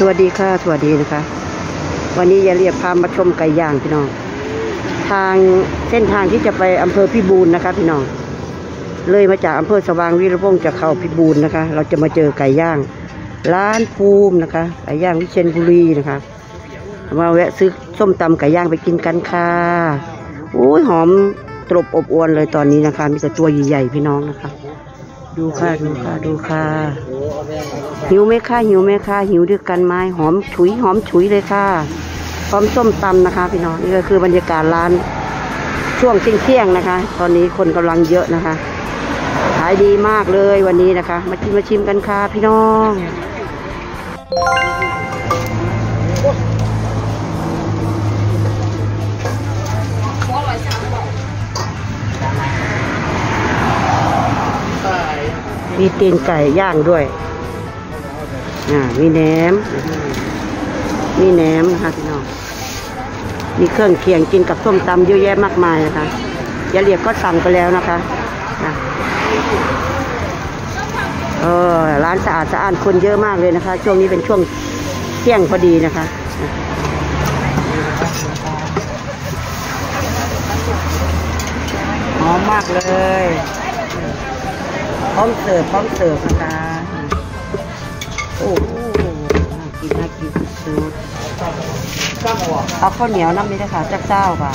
วัสดีค่ะสวัสดีนะคะวันนี้จะเรียกพามาชมไก่ย่างพี่น้องทางเส้นทางที่จะไปอำเภอพิบูลนะคะพี่น้องเลยมาจากอำเภอสว่างวีรวงศ์จะเข้าพิบูลนะคะเราจะมาเจอไก่ย่างร้านภูมินะคะไก่ย่างวิเชียรบุรีนะคะมาแวะซื้อส้มตำไก่ย่างไปกินกันค่ะโอ้ยหอมตรบอบอวลเลยตอนนี้นะคะมีแต่ตัวใหญ่ๆพี่น้องนะคะดูค่ะดูค่ะดูค่ะหิวไหมคะหิวไหมคะหิวด้วยกันไหมหอมฉุยเลยค่ะพร้อมส้มตำนะคะพี่น้องนี่ก็คือบรรยากาศร้านช่วงเที่ยงนะคะ ตอนนี้คนกำลังเยอะนะคะขายดีมากเลยวันนี้นะคะมาชิมกันค่ะพี่น้องมีตีนไก่ย่างด้วยมีแหนมนะคะพี่น้องมีเครื่องเคียงกินกับส้มตำเยอะแยะมากมายนะคะยายเรียกก็สั่งไปแล้วนะคะร้านสะอาดคนเยอะมากเลยนะคะช่วงนี้เป็นช่วงเที่ยงพอดีนะคะหอมมากเลยพร้อมเสิร์ฟนะคะโอ้น่ากินสุดเอาข้าวเหนียวน้ำนี้นะคะจักเจ้าค่ะ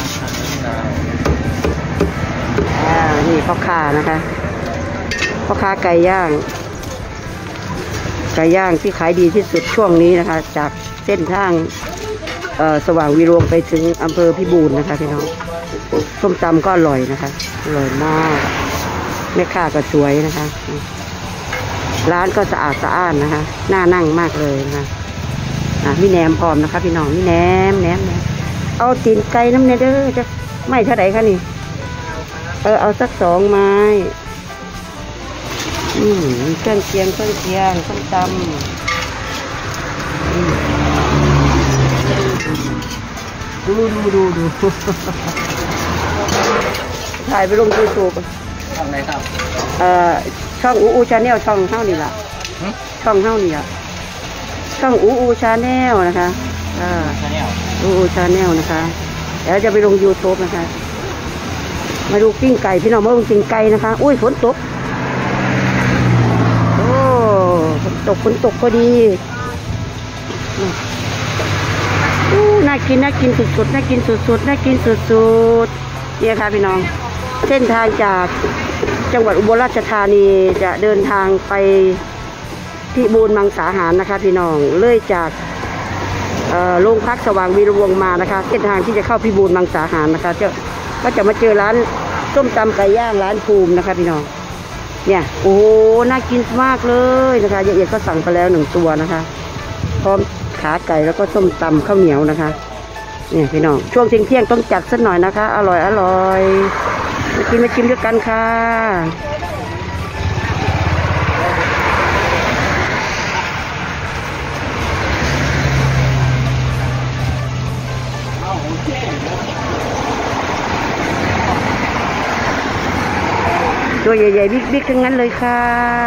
นี่พ่อค้านะคะพ่อค้าไก่ย่างที่ขายดีที่สุดช่วงนี้นะคะจากเส้นทางสว่างวีรวงศ์ไปถึงอำเภอพิบูลนะคะพี่น้องส้มตำก็อร่อยนะคะอร่อยมากแม่ค้าก็สวยนะคะร้านก็สะอาดนะคะน่านั่งมากเลยนะคะมีแหนมพร้อมนะคะพี่น้องมีแหนมเอาตีนไก่น้ำเนเด้อจะไม่เท่าไหร่คะนี่เอาสัก2 ไม้เครื่องเคียงส้มตำดูถ่ายไปลงYouTubeช่องไหนครับช่องอูชาแนลช่องเท่านี้ล่ะช่องเท่านี้ล่ะช่องอูชาแนลนะคะอูชาแนลนะคะแล้วจะไปลง YouTube นะคะมาดูปิ้งไก่พี่น้องมาดูปิ้งไก่นะคะอุ้ยฝนตกฝนตกพอดีน่ากินสุดๆเนี่ยค่ะพี่น้องเส้นทางจากจังหวัดอุบลราชธานีจะเดินทางไปพิบูลมังสาหารนะคะพี่น้องเลื่อยจากโรงพักสว่างวีรวงศ์มานะคะเส้นทางที่จะเข้าพิบูลมังสาหารนะคะก็จะมาเจอร้านส้มตำไก่ย่างร้านภูมินะคะพี่น้องเนี่ยโอ้น่ากินมากเลยนะคะยายเอียดก็สั่งไปแล้ว1 ตัวนะคะพร้อมขาไก่แล้วก็ส้มตำข้าวเหนียวนะคะเนี่ยพี่น้องช่วงเที่ยงต้องจัดสักหน่อยนะคะอร่อยมาชิมด้วยกันค่ะตัวใหญ่ๆบิ๊กๆทั้งนั้นเลยค่ะ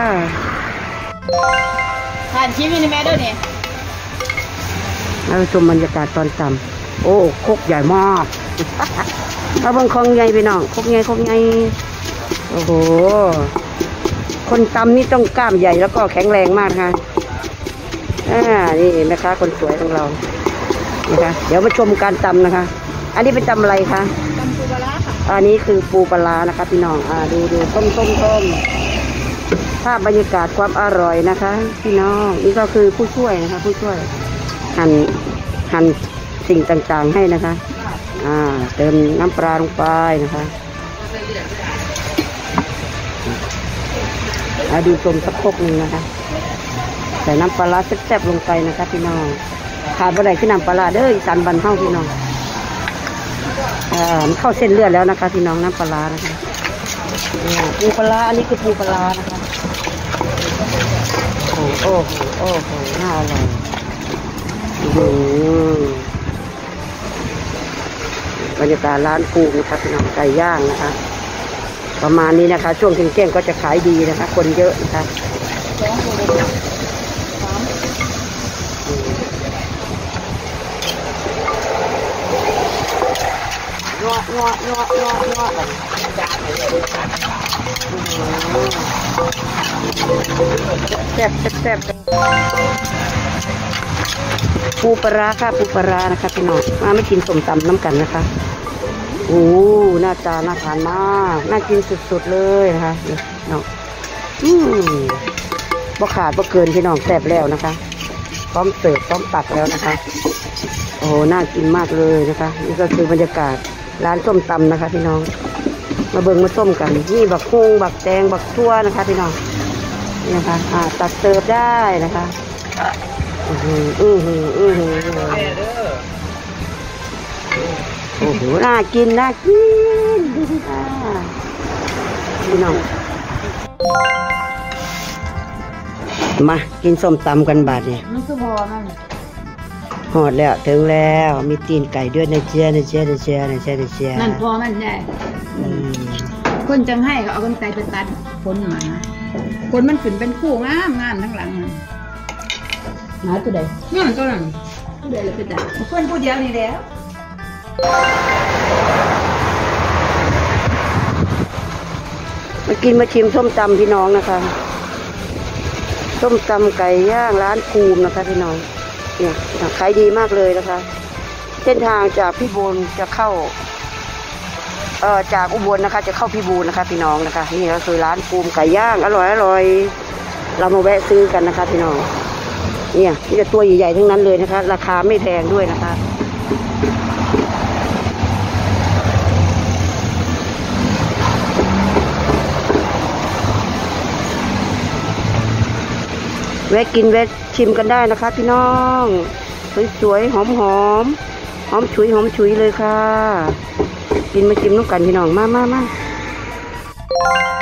ทานชิมนี่แม่ด้วยเนี่ยมาชมบรรยากาศตอนตำโอ้คกใหญ่มากเอาบังคองใหญ่ไปน้องคกใหญ่โอ้โหคนตำนี่ต้องกล้ามใหญ่แล้วก็แข็งแรงมากค่ะนี่นะคะคนสวยของเรานะคะเดี๋ยวมาชมการตำนะคะอันนี้เป็นตำอะไรคะตำปูปลาร้าค่ะอันนี้คือปูปลานะคะพี่น้องดูต้มภาพบรรยากาศความอร่อยนะคะพี่น้องนี่ก็คือผู้ช่วยนะคะผู้ช่วยหั่นสิ่งต่างๆให้นะคะเติมน้ำปลาลงไปนะคะดูชมสักพกหนึ่งนะคะใส่น้ำปลาแซ่บๆลงไปนะคะพี่น้องขาดบ่ได้คือน้ำปลาเด้ออีสานบ้านเฮาพี่น้องมันเข้าเส้นเลือดแล้วนะคะพี่น้องน้ำปลานะคะปูปลาอันนี้คือปูปลานะคะโอ้โหน่าอร่อยบรรยากาศร้านปูนะคะพี่น้องไก่ย่างนะคะประมาณนี้นะคะช่วงเที่ยงก็จะขายดีนะคะคนเยอะนะคะงอแบบแซ่บปูปลาร้าค่ะปูปลาร้านะคะพี่น้องมาไม่กินส้มตำน้ำกันนะคะโอ้หน้าตาน่าทานมากน่ากินสุดๆเลยนะคะนี่น้องบ่ขาดบ่เกินพี่น้องแซ่บแล้วนะคะพร้อมเสิร์ฟพร้อมตักแล้วนะคะโอ้น่ากินมากเลยนะคะนี่ก็คือบรรยากาศร้านส้มตำนะคะพี่น้องมาเบิ่งมาส้มกันนี่บักฮุงบักแตงบักทั่วนะคะพี่น้องนี่นะคะตักเสิร์ฟได้นะคะโอ้โหน่ากินดูดิค่ะพี่น้องมากินส้มตำกันบาดเนี่ยมันคือพอมันหอดแล้วถึงแล้วมีตีนไก่ด้วยนะเจียนั่นพอมันใช่คนจังให้เขาเอากันไก่ไปตัดผลมาผลมันขึ้นเป็นคู่งามทั้งหลังหาตัวใดนั่นตัวนั้นตัวใดเลยไปตัดคนผู้เดียวนี่แล้วมากินมาชิมส้มตำพี่น้องนะคะส้มตำไก่ย่างร้านภูมินะคะพี่น้องเนี่ยขายดีมากเลยนะคะเส้นทางจากพิบูลจะเข้าจากอุบลนะคะจะเข้าพิบูลนะคะพี่น้องนะคะนี่ก็คือร้านภูมิไก่ย่างอร่อยเรามาแวะซื้อกันนะคะพี่น้องเนี่ยนี่จะตัวใหญ่ๆทั้งนั้นเลยนะคะราคาไม่แพงด้วยนะคะแวะกินแวะชิมกันได้นะคะพี่น้องสวยๆหอมฉุยเลยค่ะกินมาชิมน้ำกันพี่น้องมา